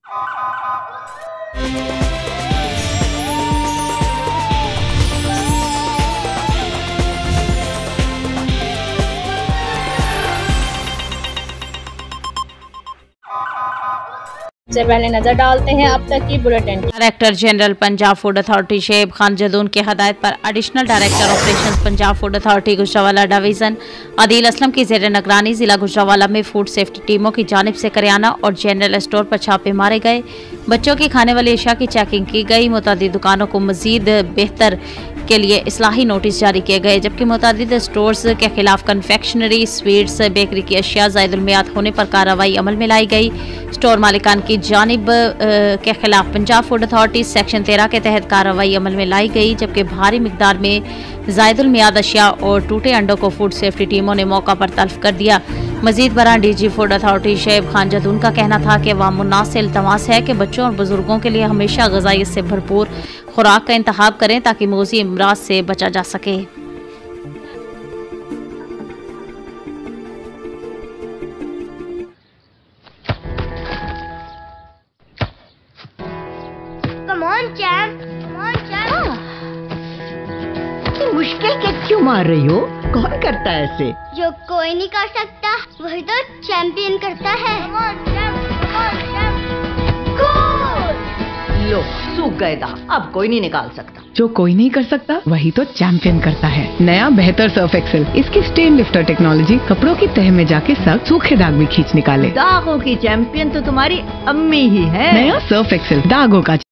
से पहले नजर डालते हैं अब तक की bulletin. Director general Punjab food authority Shoaib Khan Jadoon की हदायत पर additional director operations Punjab food authority Gujranwala division Adil Aslam की जेर निगरानी जिला गुजरांवाला में फूड सेफ्टी टीमों की जानिब से करियाना और जनरल स्टोर पर छापे मारे गए। बच्चों की खाने वाली अशिया की चेकिंग की गई। मुतादिद दुकानों को मजीद बेहतर के लिए इस्लाही नोटिस जारी किए गए, जबकि मुतादिद स्टोर्स के खिलाफ कन्फेक्शनरी, स्वीट्स, बेकरी की अशिया ज़ायदुल मियाद होने पर कार्रवाई अमल में लाई गई। स्टोर मालिकान की जानिब के खिलाफ पंजाब फूड अथॉरिटी सेक्शन 13 के तहत कार्रवाई अमल में लाई गई, जबकि भारी मिकदार में ज़ायदुल मियाद अशिया और टूटे अंडों को फूड सेफ्टी टीमों ने मौका पर तल्फ कर दिया। मजीद बरां DG food authority Shoaib Khan Jadoon का कहना था कि अवामुन्नास से इल्तमास है कि बच्चों और बुजुर्गों के लिए हमेशा ग़िज़ाइयत से भरपूर खुराक का इंतखाब करें ताकि मौज़ी अमराज से बचा जा सके। मुश्किल के क्यों मार रही हो? कौन करता है ऐसे? जो कोई नहीं कर सकता वही तो चैंपियन करता है। लो सूख गए दाग, अब कोई नहीं निकाल सकता। जो कोई नहीं कर सकता वही तो चैंपियन करता है। नया बेहतर सर्फ एक्सेल, इसकी स्टेन लिफ्टर टेक्नोलॉजी कपड़ों की तह में जाके सख्त सूखे दाग भी खींच निकाले। दागों की चैंपियन तो तुम्हारी अम्मी ही है। नया सर्फ एक्सेल दागों का